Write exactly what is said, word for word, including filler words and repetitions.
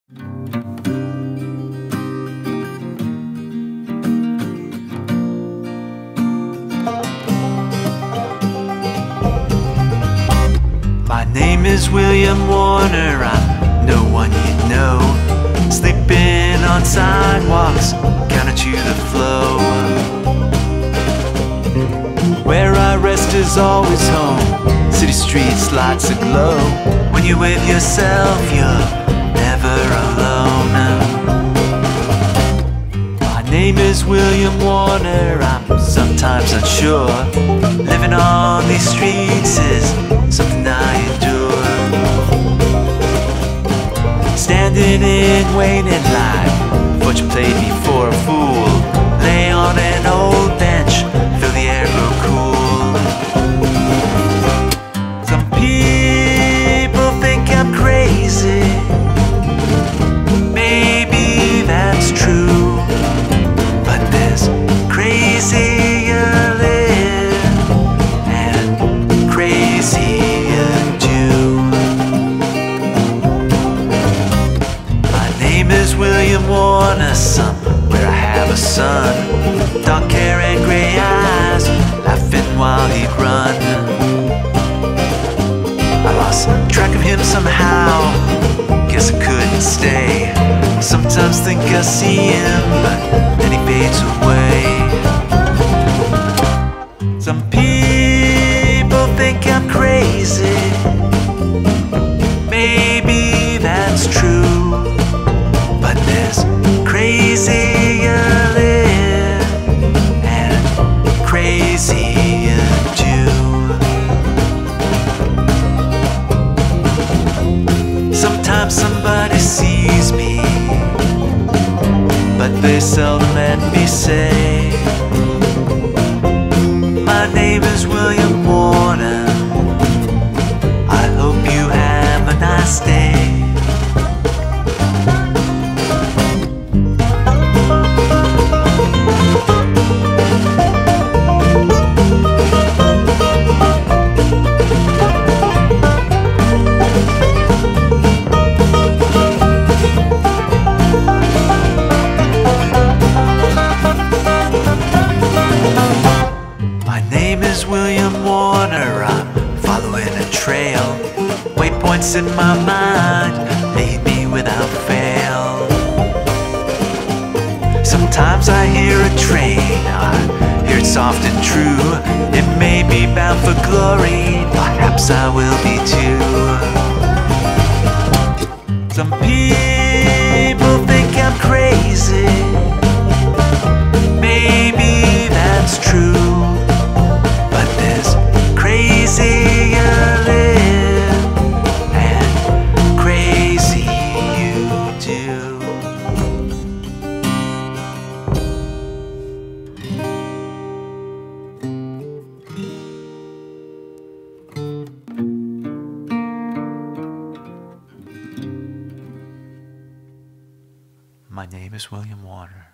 My name is William Warner, I'm no one you know. Sleeping on sidewalks, counter to the flow. Where I rest is always home, city streets lights aglow. When you're with yourself, you're never alone. My name is William Warner, I'm sometimes unsure. Living on these streets is something I endure. Standing in waiting line, thought you played me for a fool. Lay on an old bench, feel the air grow cool. Some people think I'm crazy, maybe that's true, but there's crazier live and crazier do. My name is William Warner, somewhere I have a son. Dark hair and gray eyes, laughing while he'd run. I lost track of him somehow, guess I couldn't stay. Sometimes think I see him, but then he fades away. Some people think I'm crazy, maybe that's true, but there's crazier live and crazier do. Sometimes somebody sees me, but they seldom let me say, my name is William Warner, I hope you have a nice day. William Warner, I'm following a trail. Waypoints in my mind lead me without fail. Sometimes I hear a train, I hear it soft and true. It may be bound for glory, perhaps I will be too. Some people think I'm crazy, maybe that's true, crazier live and crazy you do. My name is William Warner.